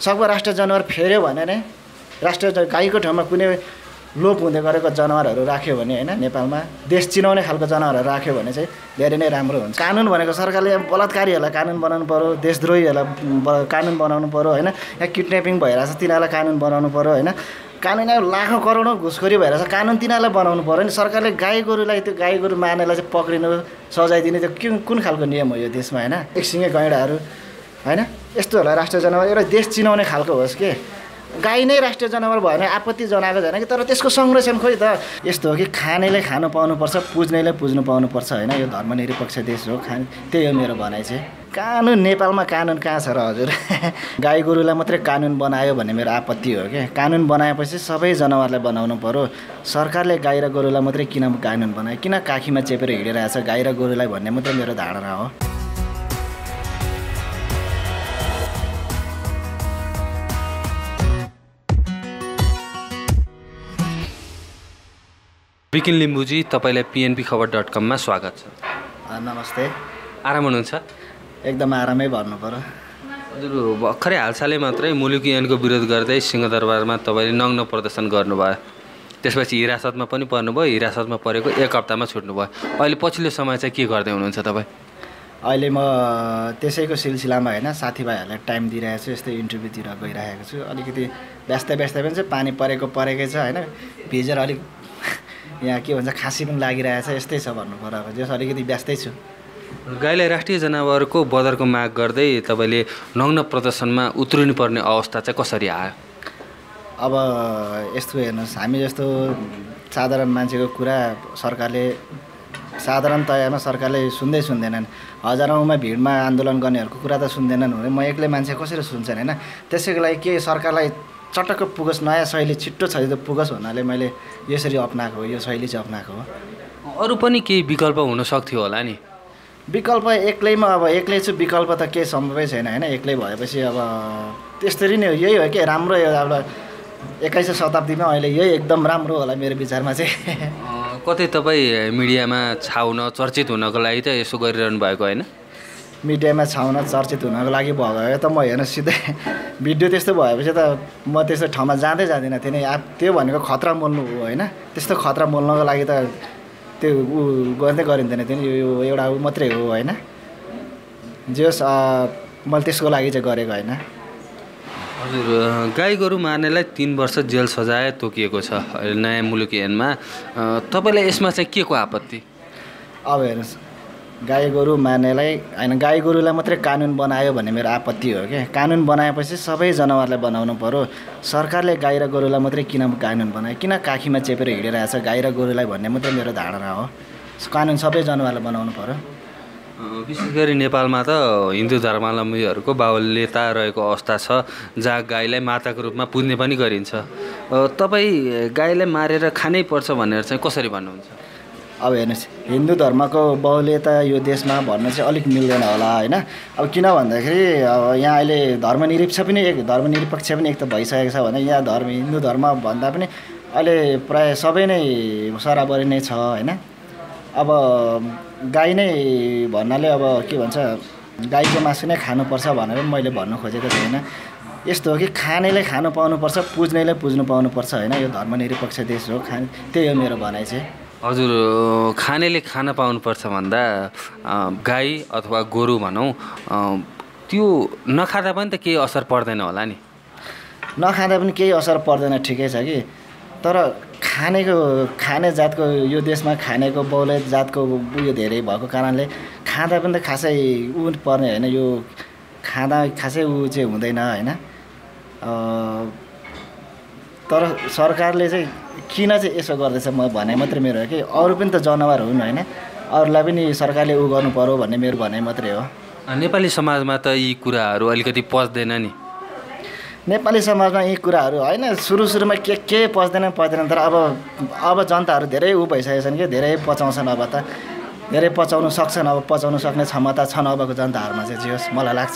सकभर राष्ट्रिय जनावर फेर्यो भने नै राष्ट्रिय गाईको ठाउँमा कुनै लोप हुँदै गरेको जनावरहरू राख्यो भने होइन नेपालमा देश चिनाउने खालको जनावरहरू राख्यो भने चाहिँ धेरै नै राम्रो हुन्छ। कानुन भनेको सरकारले बलात्कारीहरूलाई कानुन बनाउनु पऱ्यो, देशद्रोहीहरूलाई कानुन बनाउनु पऱ्यो होइन। यहाँ किडन्यापिङ भइरहेछ तिनीहरूलाई कानुन बनाउनु पऱ्यो होइन। कानुन यहाँ लाखौँ करोडौँ घुसखोरी भइरहेछ, कानुन तिनीहरूलाई बनाउनु पऱ्यो नि। सरकारले गाई गोरुलाई त्यो गाई गोरु मार्नेलाई चाहिँ पक्रिनु सजाय दिने त्यो कुन खालको नियम हो यो देशमा होइन। एकसिङे गैँडाहरू होइन यस्तोहरूलाई राष्ट्रिय जनावर एउटा देश चिनाउने खालको होस् कि। गाई नै राष्ट्रिय जनावर भयो भने आपत्ति जनाएको छैन कि, तर त्यसको संरक्षण खोइ त। यस्तो हो कि खानेले खानु पाउनुपर्छ, पुज्नेले पुज्नु पाउनुपर्छ होइन। यो धर्मनिरपेक्ष देश हो, त्यही हो मेरो भनाइ चाहिँ। कानुन नेपालमा कानुन कहाँ छ र हजुर। गाई गोरुलाई मात्रै कानुन बनायो भन्ने मेरो आपत्ति हो कि। कानुन बनाएपछि सबै जनावरलाई बनाउनु पऱ्यो। सरकारले गाई र गोरुलाई मात्रै किन कानुन बनायो, किन काखीमा चेपेर हिँडिरहेछ गाई र गोरुलाई भन्ने मात्रै मेरो धारणा हो। विकिन लिम्बुजी, तपाईँलाई pnpkhabar.com मा स्वागत छ। नमस्ते। आराम हुनुहुन्छ? एकदम आरामै भन्नु पर्यो। हजुर, भर्खरै हालसालै मात्रै मुलुकी ऐनको विरोध गर्दै सिंहदरबारमा तपाईँले नग्न प्रदर्शन गर्नुभयो। त्यसपछि हिरासतमा पनि पर्नुभयो। हिरासतमा परेको 1 हप्तामा छुट्नुभयो। अहिले पछिल्लो समय चाहिँ के गर्दै हुनुहुन्छ तपाईँ? अहिले म त्यसैको सिलसिलामा होइन साथीभाइहरूलाई टाइम दिइरहेको छु, यस्तै इन्टरभ्यूतिर गइरहेको छु। अलिकति व्यस्त पनि छ, पानी परेकै छ होइन। भिजेर अलिक यहाँ के भन्छ खाँसी पनि लागिरहेछ, यस्तै छ भन्नु पर्यो। अब जस अलिकति व्यस्तै छु। गाईलाई राष्ट्रिय जनावरको बदरको माग गर्दै तपाईँले नग्न प्रदर्शनमा उत्रिनुपर्ने अवस्था चाहिँ कसरी आयो? अब यस्तो हेर्नुहोस्, हामी जस्तो साधारण मान्छेको कुरा साधारणतयामा सरकारले सुन्दैनन्। हजारौँमा भिडमा आन्दोलन गर्नेहरूको कुरा त सुन्दैनन् भने म एक्लै मान्छे कसरी सुन्छन् होइन। त्यसैको लागि के सरकारलाई चटक्क पुगोस्, नयाँ शैली छिट्टो छ त्यो पुगोस् भन्नाले मैले यसरी अप्नाएको हो, यो शैली चाहिँ अप्नाएको हो। अरू पनि केही विकल्प हुन सक्थ्यो होला नि? विकल्प एक्लैमा अब एक्लै छु, विकल्प त केही सम्भवै छैन होइन। एक्लै भएपछि अब त्यसरी नै हो। यही हो कि राम्रो अब 21औं शताब्दीमा अहिले यही एकदम राम्रो होला मेरो विचारमा चाहिँ। कतै तपाईँ मिडियामा छाउन चर्चित हुनको लागि त यसो गरिरहनु भएको होइन? मिडियामा छाउन चर्चित हुनको लागि भयो त म हेर्नु सिधै भिडियो त्यस्तो भएपछि त म त्यस्तो ठाउँमा जाँदिनँ। त्यो भनेको खतरा मोल्नु हो होइन। त्यस्तो खतरा मोल्नको लागि त त्यो गर्दै गरिँदैन। यो एउटा मात्रै हो होइन। जे होस् मैले त्यसको लागि चाहिँ गरेको होइन। हजुर, गाई गोरु मार्नेलाई 3 वर्ष जेल सजाय तोकिएको छ नयाँ मुलुकी ऐनमा। तपाईँलाई यसमा चाहिँ के को आपत्ति? अब हेर्नुहोस्, गाई गोरु मार्नेलाई होइन, गाई गोरुलाई मात्रै कानुन बनायो भन्ने मेरो आपत्ति हो कि। कानुन बनाएपछि सबै जनावरलाई बनाउनु पऱ्यो। सरकारले गाई र गोरुलाई मात्रै किन कानुन बनायो, किन काखीमा चेपेर हिँडिरहेछ गाई र गोरुलाई भन्ने मात्रै मेरो धारणा हो। कानुन सबै जनावरलाई बनाउनु पऱ्यो। विशेष गरी नेपालमा त हिन्दू धर्मावलम्बीहरूको बाहुल्यता रहेको अवस्था छ जहाँ गाईलाई माताको रूपमा पुज्ने पनि गरिन्छ। तपाईँ गाईलाई मारेर खानै पर्छ भनेर चाहिँ कसरी भन्नुहुन्छ? अब हेर्नुहोस्, हिन्दू धर्मको बाहुल्यता यो देशमा भन्न चाहिँ अलिक मिल्दैन होला होइन। अब किन भन्दाखेरि अब यहाँ अहिले धर्मनिरपेक्ष पनि एक त भइसकेको छ भने यहाँ हिन्दू धर्म भन्दा पनि अहिले प्राय सबै नै सराबरी नै छ होइन। अब गाई नै भन्नाले अब के भन्छ गाईको मासु नै खानुपर्छ भनेर मैले भन्नु खोजेको छैन। यस्तो हो कि खानेले खानु पाउनुपर्छ, पुज्नेले पुज्नु पाउनुपर्छ होइन। यो धर्मनिरपेक्ष देश हो, त्यही हो मेरो भनाइ चाहिँ। हजुर, खानेले खान पाउनुपर्छ भन्दा गाई अथवा गोरु भनौँ त्यो नखाँदा पनि त केही असर पर्दैन होला नि? नखाँदा पनि केही असर पर्दैन, ठिकै छ कि। तर खाने जातको यो देशमा खानेको बहुल्य जातको उयो धेरै भएको कारणले खाँदा पनि त खासै पर्ने होइन। यो खाँदा खासै चाहिँ हुँदैन होइन। तर सरकारले चाहिँ किन चाहिँ यसो गर्दैछ म भनाइ मात्रै मेरो हो कि। अरू पनि त जनावर हुन् होइन, अरूलाई पनि सरकारले गर्नु पर्यो भन्ने मेरो भनाइ मात्रै हो। नेपाली समाजमा त यी कुराहरू अलिकति पच्दैन नि? नेपाली समाजमा यी कुराहरू होइन, सुरुमा के पच्दैन, तर अब जनताहरू धेरै भइसकेका छन् कि धेरै पचाउँछन्। अब त धेरै पचाउनु सक्छन्, अब पचाउनु सक्ने क्षमता छन् अबको जनताहरूमा चाहिँ, जे होस् मलाई लाग्छ।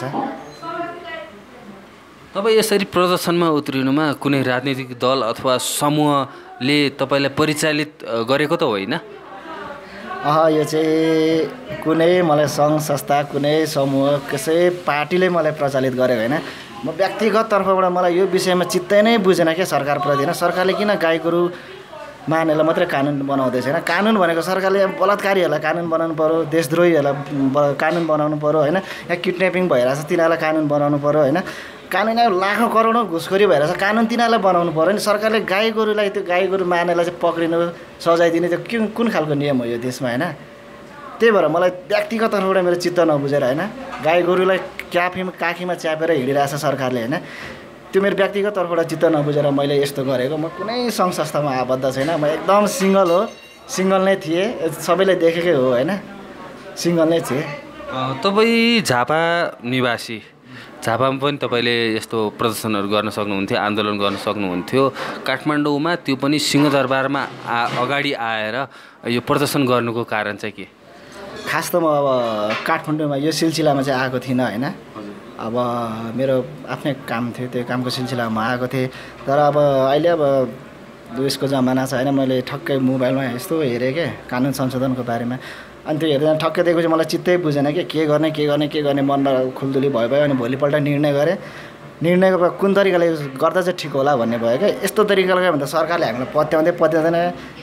तपाईँ यसरी प्रदर्शनमा उत्रिनुमा कुनै राजनीतिक दल अथवा समूहले तपाईँलाई परिचालित गरेको त होइन? यो चाहिँ कुनै मलाई सङ्घ संस्था, कुनै समूह, कसै पार्टीले मलाई प्रचलित गरेको होइन। म व्यक्तिगत तर्फबाट मलाई यो विषयमा चित्तै नै बुझेन क्या सरकारप्रति होइन। सरकारले किन गाई गोरु मार्नेलाई मात्रै कानुन बनाउँदैछ होइन। कानुन भनेको सरकारले बलात्कारीहरूलाई कानुन बनाउनु पऱ्यो, देशद्रोहीहरूलाई कानुन बनाउनु पऱ्यो होइन। यहाँ किडन्यापिङ भइरहेछ तिनीहरूलाई कानुन बनाउनु पऱ्यो होइन। कानुन लाखौँ करोडौँ घुसखोरी भइरहेछ, कानुन तिनीहरूलाई बनाउनु पऱ्यो नि। सरकारले गाई गोरुलाई त्यो गाई गोरु मार्नेलाई चाहिँ पक्रिनु सजाय दिने त्यो कुन खालको नियम हो यो देशमा होइन। त्यही भएर मलाई व्यक्तिगत तर्फबाट मेरो चित्त नबुझेर होइन गाई गोरुलाई काखीमा च्यापेर हिँडिरहेछ सरकारले होइन। त्यो मेरो व्यक्तिगत तर्फबाट चित्त नबुझेर मैले यस्तो गरेको। म कुनै सङ्घ संस्थामा आबद्ध छैन, म एकदम सिङ्गल हो, सिङ्गल नै थिएँ, सबैले देखेकै हो होइन, सिङ्गल नै थिएँ। तपाईँ झापा निवासी, झापामा पनि तपाईँले यस्तो प्रदर्शनहरू गर्न सक्नुहुन्थ्यो, आन्दोलन गर्न सक्नुहुन्थ्यो। काठमाडौँमा त्यो पनि सिंहदरबारमा अगाडि आएर यो प्रदर्शन गर्नुको कारण चाहिँ के? खास त म अब काठमाडौँमा यो सिलसिलामा चाहिँ आएको थिइनँ होइन। अब मेरो आफ्नै काम थियो, त्यो कामको सिलसिलामा म आएको थिएँ। तर अब अहिले अब उयसको जमाना छ होइन, मैले ठक्कै मोबाइलमा यस्तो हेरेँ क्या कानुन संशोधनको बारेमा। अनि त्यो हेर्दा ठक्कै दिएपछि मलाई चित्तै बुझेन कि के गर्ने मनमा खुल्दुली भयो अनि भोलिपल्ट निर्णय गरेँ। निर्णयको कुन तरिकाले गर्दा चाहिँ ठिक होला भन्ने भयो क्या। यस्तो तरिकाले भन्दा सरकारले हामीलाई पत्याउँदैन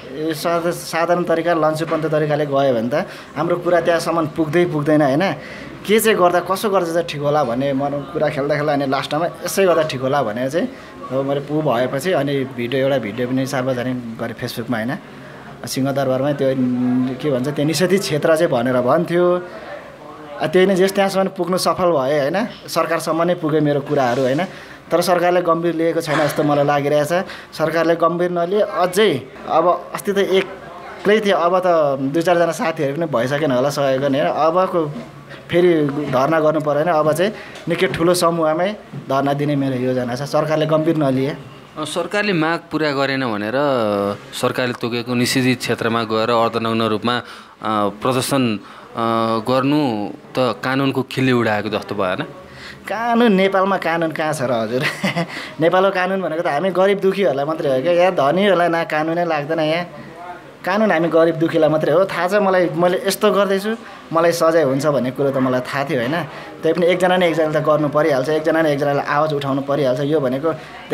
साधारण तरिका लन्चुपन्त तरिकाले गयो भने त हाम्रो कुरा त्यहाँसम्म पुग्दैन होइन। के चाहिँ गर्दा कसो गर्दा चाहिँ ठिक होला भन्ने म कुरा खेल्दा अनि लास्टमा यसै गर्दा ठिक होला भनेर चाहिँ अब मैले भएपछि अनि एउटा भिडियो पनि सार्वजनिक गरेँ फेसबुकमा होइन। सिंहदरबारमै त्यो के भन्छ त्यो निषेधित क्षेत्र चाहिँ भनेर भन्थ्यो। त्यही नै त्यहाँसम्म पुग्नु सफल भयो होइन, सरकारसम्म नै पुग्यो मेरो कुराहरू होइन। तर सरकारले गम्भीर लिएको छैन जस्तो मलाई लागिरहेछ। सरकारले गम्भीर नलिए अझै अब अस्ति त एक्लै थियो, अब त 2-4जना साथीहरू पनि भइसकेन होला सहयोग गर्ने। अबको फेरि धर्ना गर्नु परेन, अब चाहिँ निकै ठुलो समूहमै धर्ना दिने मेरो योजना छ, सरकारले गम्भीर नलिए। सरकारले माग पुरा गरेन भनेर सरकारले तोकेको निषेधित क्षेत्रमा गएर अर्धनग्न रूपमा प्रदर्शन गर्नु त कानुनको खिल्ली उडाएको जस्तो भएन? कानुन नेपालमा कानुन कहाँ छ र हजुर। नेपालको कानुन भनेको त हामी गरिब दुखीहरूलाई मात्रै हो क्या, यहाँ धनीहरूलाई न कानुनै लाग्दैन। यहाँ कानुन हामी गरिब दुखीलाई मात्रै हो। थाहा छ मलाई, मैले यस्तो गर्दैछु मलाई सजाय हुन्छ भन्ने कुरो त मलाई थाहा थियो होइन। त्यही पनि एकजनाले त गर्नु परिहाल्छ, एकजनाले आवाज उठाउनु परिहाल्छ। यो भनेको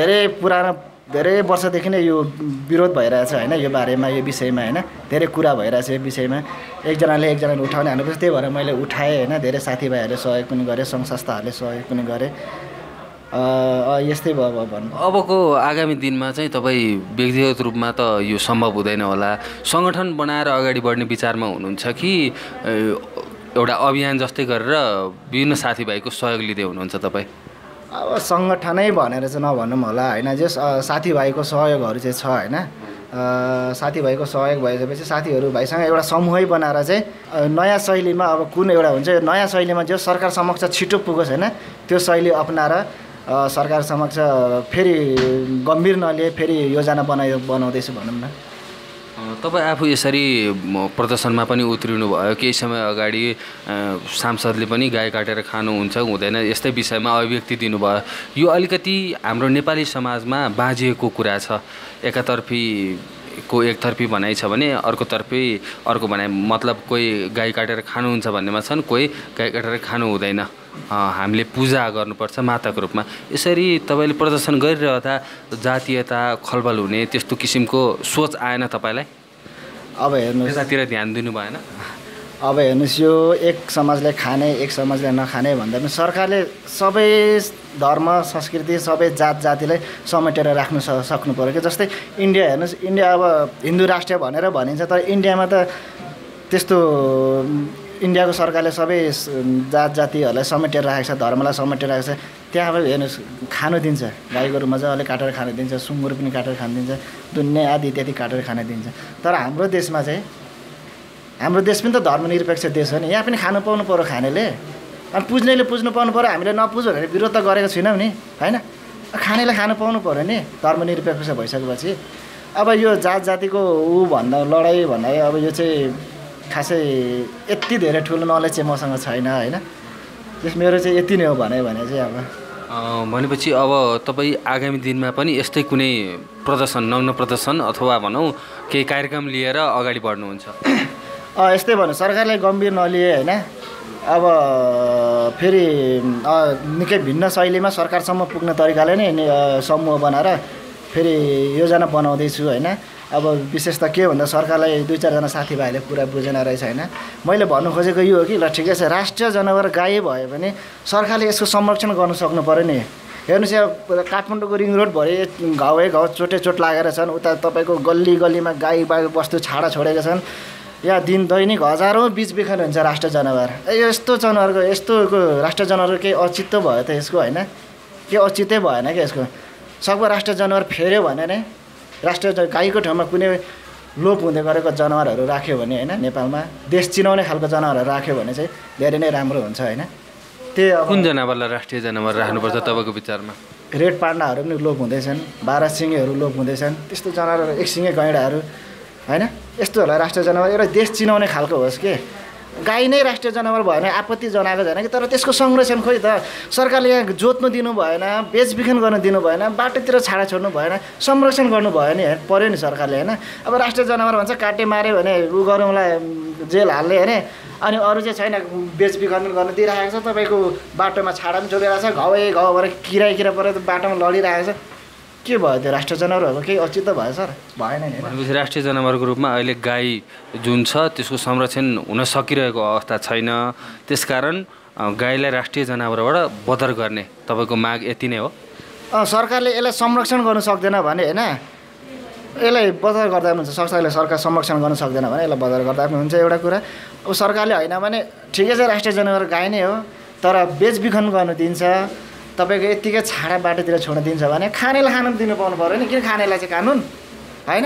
धेरै वर्षदेखि नै यो विरोध भइरहेछ होइन, यो बारेमा यो विषयमा होइन धेरै कुरा भइरहेछ यो विषयमा। एकजनाले उठाउने हाल्नुपर्छ, त्यही भएर मैले उठाएँ होइन। धेरै साथीभाइहरूले सहयोग पनि गरे, सङ्घ संस्थाहरूले सहयोग पनि गरे। यस्तै भयो भन्नु। अबको आगामी दिनमा चाहिँ तपाईँ व्यक्तिगत रूपमा त यो सम्भव हुँदैन होला, सङ्गठन बनाएर अगाडि बढ्ने विचारमा हुनुहुन्छ कि एउटा अभियान जस्तै गरेर विभिन्न साथीभाइको सहयोग लिँदै हुनुहुन्छ तपाईँ? अब सङ्गठनै भनेर चाहिँ नभनौँ होला होइन, जस साथीभाइको सहयोगहरू चाहिँ छ होइन। साथीभाइको सहयोग भइसकेपछि साथीहरू भाइसँग एउटा समूहै बनाएर चाहिँ नयाँ शैलीमा अब कुन एउटा हुन्छ नयाँ शैलीमा जो सरकार समक्ष छिटो पुगोस् होइन, त्यो शैली अपनाएर सरकार समक्ष फेरि गम्भीर नलिए फेरि योजना बनाउँदैछु भनौँ न। तपाईँ आफू यसरी प्रदर्शनमा पनि उत्रिनु भयो, केही समय अगाडि सांसदले पनि गाई काटेर खानुहुन्छ हुँदैन यस्तै विषयमा अभिव्यक्ति दिनुभयो। यो अलिकति हाम्रो नेपाली समाजमा बाँझिएको कुरा छ। एकतर्फी भनाइ छ भने अर्को भनाइ, मतलब कोही गाई काटेर खानुहुन्छ भन्नेमा छन्, कोही गाई काटेर खानु हुँदैन, हामीले पूजा गर्नुपर्छ माताको रूपमा। यसरी तपाईँले प्रदर्शन गरिरहँदा जातीयता खलबल हुने त्यस्तो किसिमको सोच आएन तपाईँलाई? अब हेर्नुहोस्, त्यतातिर ध्यान दिनु भएन? अब हेर्नुहोस्, यो एक समाजले खाने एक समाजले नखाने भन्दा पनि सरकारले सबै धर्म संस्कृति सबै जातिलाई समेटेर राख्नु सक्नु पऱ्यो कि। जस्तै इन्डिया हेर्नुहोस्, इन्डिया अब हिन्दू राष्ट्र भनेर भनिन्छ, तर इन्डियामा त त्यस्तो इन्डियाको सरकारले सबै जातिहरूलाई समेटेर राखेको छ, धर्मलाई समेटेर राखेको छ। त्यहाँ अब हेर्नुहोस् खानु दिन्छ, गाई गोरु मजाले काटेर खानु दिन्छ, सुँगुर पनि काटेर खानु दिन्छ, दुनियाँ आदि इत्यादि काटेर खान दिन्छ। तर हाम्रो देशमा चाहिँ, हाम्रो देश पनि त धर्मनिरपेक्ष देश हो नि, यहाँ पनि खानु पाउनु पऱ्यो खानेले, अनि पुज्नेले पुज्नु पाउनु पऱ्यो। हामीले नपुज्यो भने विरोध त गरेको छैनौँ नि होइन, खानेले खानु पाउनु पऱ्यो नि धर्मनिरपेक्ष भइसकेपछि। अब यो जातिको लडाइँ भन्दा अब यो चाहिँ खासै यति धेरै ठुलो नलेज चाहिँ मसँग छैन होइन। मेरो चाहिँ यति नै हो भने चाहिँ अब भनेपछि अब तपाईँ आगामी दिनमा पनि यस्तै कुनै प्रदर्शन, नग्न प्रदर्शन अथवा भनौँ केही कार्यक्रम लिएर अगाडि बढ्नुहुन्छ? यस्तै भन्नु, सरकारले गम्भीर नलिए होइन। अब फेरि निकै भिन्न शैलीमा सरकारसम्म पुग्ने तरिकाले नै समूह बनाएर फेरि योजना बनाउँदैछु होइन। अब विशेष त के भन्दा सरकारलाई 2-4 जना साथीभाइले पुरा बुझेन रहेछ होइन। मैले भन्नु खोजेको यो हो कि ल ठिकै छ, राष्ट्रिय जनावर गाई भयो भने सरकारले यसको संरक्षण गर्नु सक्नु पऱ्यो नि। हेर्नुहोस् यहाँ काठमाडौँको रिङ रोडभरि घाउ चोट लागेर छन्। उता तपाईँको गल्ली गल्लीमा गाई बस्तु छाडा छोडेका छन्। यहाँ दैनिक हजारौँ बिचबिखन हुन्छ राष्ट्रिय जनावर। यस्तो जनावरको राष्ट्रिय जनावरको केही औचित्य भयो त यसको होइन? के औचित्य भएन क्या यसको। सबको राष्ट्रिय जनावर फेऱ्यो भने नै राष्ट्रिय गाईको ठाउँमा कुनै लोप हुँदै गरेको जनावरहरू राख्यो भने होइन, नेपालमा देश चिनाउने खालको जनावरहरू राख्यो भने चाहिँ धेरै नै राम्रो हुन्छ होइन। त्यही अब कुन जनावरलाई राष्ट्रिय जनावर राख्नुपर्छ तपाईँको विचारमा? रेड पान्डाहरू पनि लोप हुँदैछन्, 12 सिङेहरू लोप हुँदैछन्। त्यस्तो जनावरहरू 1 सिङे गैँडाहरू होइन, यस्तोहरूलाई राष्ट्रिय जनावर एउटा देश चिनाउने खालको होस् के। गाई नै राष्ट्रिय जनावर भयो भने आपत्ति जनाएको छैन कि, तर त्यसको संरक्षण खोइ त सरकारले यहाँ जोत्नु दिनु भएन, बेचबिखन गर्न दिनु भएन, बाटोतिर छाडा छोड्नु भएन, संरक्षण गर्नु भयो नि पर्यो नि सरकारले होइन। अब राष्ट्रिय जनावर भन्छ काटे माऱ्यो भने उ गरौँलाई जेल हाल्ने होइन, अनि अरू चाहिँ छैन बेचबिखन गर्न दिइरहेको छ। तपाईँको बाटोमा छाडा पनि छोडिरहेको छ, घाउ भएर किरा परेर बाटोमा लडिरहेको छ। के भयो त्यो राष्ट्रिय जनावरहरूको केही औचित्य भयो सर? भएन नि। भनेपछि राष्ट्रिय जनावरको रूपमा अहिले गाई जुन छ त्यसको संरक्षण हुन सकिरहेको अवस्था छैन, त्यसकारण गाईलाई राष्ट्रिय जनावरबाट बदर गर्ने तपाईँको माग यति नै हो? सरकारले यसलाई संरक्षण गर्नु सक्दैन भने होइन, यसलाई बदर गर्दा पनि हुन्छ। सरकार संरक्षण गर्न सक्दैन भने यसलाई बदर गर्दा पनि हुन्छ एउटा कुरा। अब सरकारले होइन भने ठिकै छ राष्ट्रिय जनावर गाई नै हो, तर बेचबिखन गर्नु दिन्छ, तपाईँको यत्तिकै छाडा बाटोतिर छोड्न दिन्छ भने खानेलाई खानु दिनु पाउनु पऱ्यो नि। किन खानेलाई चाहिँ कानुन होइन?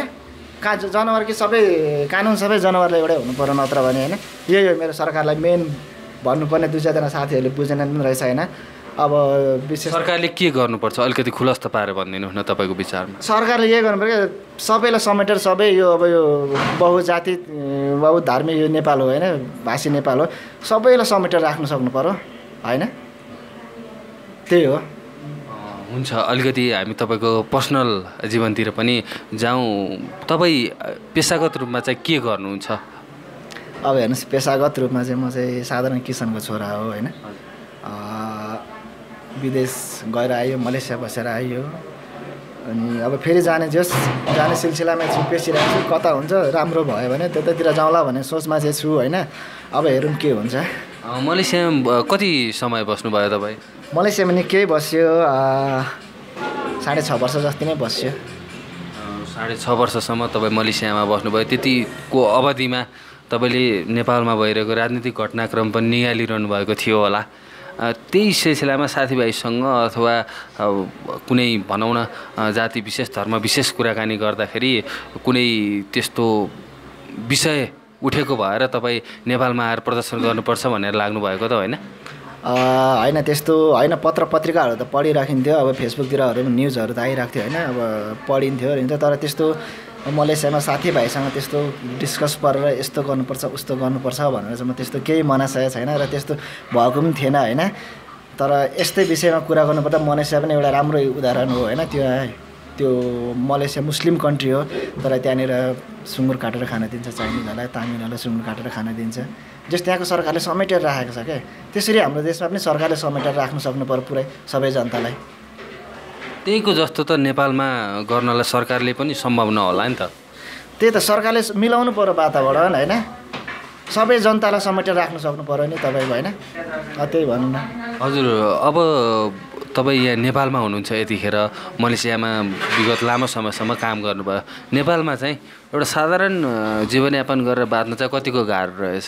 जनावर कि सबै कानुन सबै जनावरलाई एउटै हुनु पऱ्यो, नत्र भने होइन। यही हो मेरो सरकारलाई मेन भन्नुपर्ने। 2-4 जना साथीहरूले बुझेनन् पनि रहेछ होइन। अब विशेष सरकारले के गर्नुपर्छ अलिकति खुलस्त पारेर भनिदिनु न तपाईँको विचारमा? सरकारले यही गर्नु पऱ्यो सबैलाई समेटेर, सबै यो अब यो बहुजाति बहुधार्मिक यो नेपाल हो होइन, भाषी नेपाल हो, सबैलाई समेटेर राख्नु सक्नु पऱ्यो होइन। त्यही हो। हुन्छ, अलिकति हामी तपाईँको पर्सनल जीवनतिर पनि जाउँ। तपाईँ पेसागत रूपमा चाहिँ के गर्नुहुन्छ? अब हेर्नुहोस्, पेसागत रूपमा चाहिँ म चाहिँ साधारण किसानको छोरा हो होइन। विदेश गएर आयो, मलेसिया बसेर आयो, अनि अब फेरि जाने सिलसिलामा छु, पेसिरहेको छु। कता हुन्छ राम्रो भयो भने त्यतातिर जाउँला भन्ने सोचमा चाहिँ छु होइन। अब हेरौँ के हुन्छ। मलेसियामा कति समय बस्नुभयो तपाईँ? मलेसियामा निकै बस्यो, 6.5 वर्ष जति नै बस्यो। 6.5 वर्षसम्म तपाईँ मलेसियामा बस्नुभयो। त्यतिको अवधिमा तपाईँले नेपालमा भइरहेको राजनीतिक घटनाक्रम पनि निहालिरहनु भएको थियो होला। त्यही सिलसिलामा साथीभाइसँग अथवा कुनै भनौँ न जाति विशेष धर्म विशेष कुराकानी गर्दाखेरि कुनै त्यस्तो विषय उठेको भएर तपाईँ नेपालमा आएर प्रदर्शन गर्नुपर्छ भनेर लाग्नुभएको त होइन? होइन त्यस्तो होइन। पत्र पत्रिकाहरू त पढिराखिन्थ्यो, अब फेसबुकतिरहरू न्युजहरू त आइरहेको थियो होइन, अब पढिन्थ्यो। तर त्यस्तो मलेसियामा साथीभाइसँग त्यस्तो डिस्कस गरेर यस्तो गर्नुपर्छ उस्तो गर्नुपर्छ भनेर चाहिँ म त्यस्तो केही मनासय छैन र त्यस्तो भएको पनि थिएन होइन। तर यस्तै विषयमा कुरा गर्नुपर्दा मलेसिया पनि एउटा राम्रो उदाहरण हो होइन। त्यो मलेसिया मुस्लिम कन्ट्री हो, तर त्यहाँनिर सुँगुर काटेर खान दिन्छ, चाइनिजहरूलाई तामिलहरूलाई सुँगुर काटेर खान दिन्छ, जस त्यहाँको सरकारले समेटेर राखेको छ क्या। त्यसरी हाम्रो देशमा पनि सरकारले समेटेर राख्नु सक्नु पर्यो पुरै सबै जनतालाई। त्यहीको जस्तो त नेपालमा गर्नलाई सरकारले पनि सम्भव नहोला नि त। त्यही त सरकारले मिलाउनु पर्यो वातावरण होइन, सबै जनतालाई समेटेर राख्नु सक्नु पर्यो नि तपाईँको होइन। त्यही भनौँ न। हजुर, अब तपाईँ यहाँ नेपालमा हुनुहुन्छ, यतिखेर मलेसियामा विगत लामो समयसम्म काम गर्नुभयो। नेपालमा चाहिँ एउटा साधारण जीवनयापन गरेर बाँच्नु चाहिँ कतिको गाह्रो रहेछ?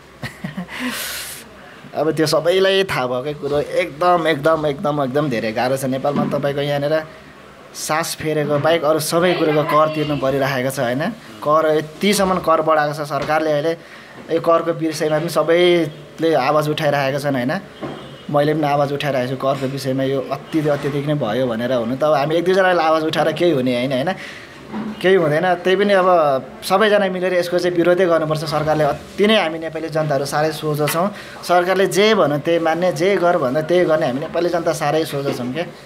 अब त्यो सबैलाई थाहा भएकै कुरो, एकदम धेरै गाह्रो छ नेपालमा। तपाईँको यहाँनिर सास फेरेको बाहेक अरू सबै कुरोको कर तिर्नु परिरहेको छ होइन। कर यतिसम्म कर बढाएको छ सरकारले अहिले। यो करको विषयमा पनि सबैले आवाज उठाइरहेका छन् होइन। मैले पनि आवाज उठाइरहेको छु करको विषयमा। यो अत्यधिक नै भयो भनेर हुनु त अब हामी 1-2जनाले आवाज उठाएर केही हुने होइन, केही हुँदैन। त्यही पनि अब सबैजना मिलेर यसको चाहिँ विरोधै गर्नुपर्छ सरकारले। अति नै हामी नेपाली जनताहरू साह्रै सोझो छौँ। सरकारले जे भन्यो त्यही मान्ने, जे गर भन्दा त्यही गर्ने हामी नेपाली जनता साह्रै सोझो छौँ क्या।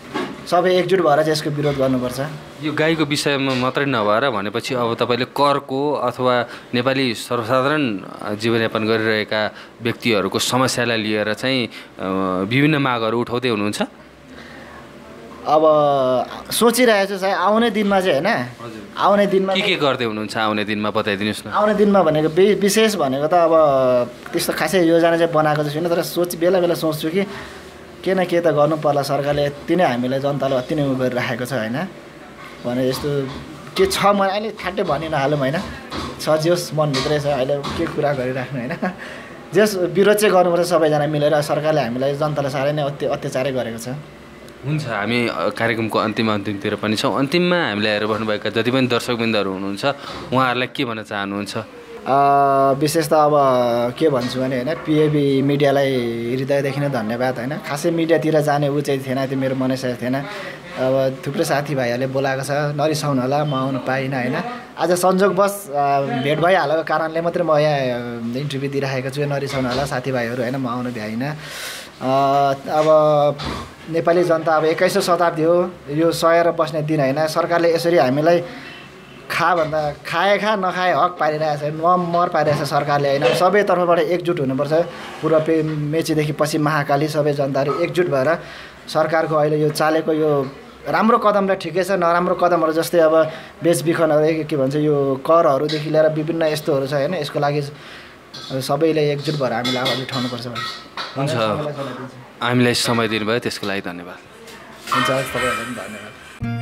सबै एकजुट भएर चाहिँ यसको विरोध गर्नुपर्छ। यो गाईको विषयमा मात्रै नभएर भनेपछि अब तपाईँले करको अथवा नेपाली सर्वसाधारण जीवनयापन गरिरहेका व्यक्तिहरूको समस्यालाई लिएर चाहिँ विभिन्न मागहरू उठाउँदै हुनुहुन्छ। अब सोचिरहेको छु सायद आउने दिनमा चाहिँ होइन, आउने दिनमा के गर्दै हुनुहुन्छ आउने दिनमा बताइदिनुहोस् न। आउने दिनमा भनेको विशेष भनेको त अब त्यस्तो खासै योजना चाहिँ बनाएको चाहिँ छुइनँ, तर बेला बेला सोच्छु कि के न के त गर्नु पर्ला, सरकारले यति नै हामीलाई जनतालाई अति नै उ गरिराखेको छ होइन भने यस्तो के छ म अहिले ठ्याट्टै भनि नहालौँ होइन, छ जेस् मनभित्रै छ अहिले के कुरा गरिराख्नु होइन, जेस विरोध चाहिँ गर्नुपर्छ सबैजना मिलेर। सरकारले हामीलाई जनतालाई साह्रै नै अत्याचारै गरेको छ। हुन्छ, हामी कार्यक्रमको अन्तिमतिर पनि छौँ। अन्तिममा हामीलाई हेरेर बस्नुभएका जति पनि दर्शकवृन्दहरू हुनुहुन्छ उहाँहरूलाई के भन्न चाहनुहुन्छ? विशेष त अब के भन्छु भने होइन, पिएबी मिडियालाई हृदयदेखि नै धन्यवाद होइन। खासै मिडियातिर जाने ऊ चाहिँ थिएन, त्यो मेरो मनसाय थिएन। अब थुप्रै साथीभाइहरूले बोलाएको छ, नरिसाउनु होला म आउनु पाइनँ होइन। आज संयोगवश भेट भइहालेको कारणले मात्रै म यहाँ इन्टरभ्यू दिइराखेको छु, नरिसाउनु होला साथीभाइहरू होइन, म आउनु भ्याइनँ। अब नेपाली जनता अब 21औं शताब्दी हो, यो सहेर बस्ने दिन होइन। सरकारले यसरी हामीलाई खाए नखाए हक पारिरहेछ, मर पारिरहेछ सरकारले होइन। सबै तर्फबाट एकजुट हुनुपर्छ। पूर्व मेचीदेखि पश्चिम महाकाली सबै जनताहरू एकजुट भएर सरकारको अहिले यो चालेको यो राम्रो कदम र ठिकै छ, नराम्रो कदमहरू जस्तै अब बेचबिखनहरू के भन्छ यो करहरूदेखि लिएर विभिन्न यस्तोहरू छ होइन, यसको लागि सबैले एकजुट भएर हामीले आवाज उठाउनुपर्छ। हुन्छ, हामीलाई समय दिनुभयो त्यसको लागि धन्यवाद। हुन्छ, तपाईँहरूलाई पनि धन्यवाद।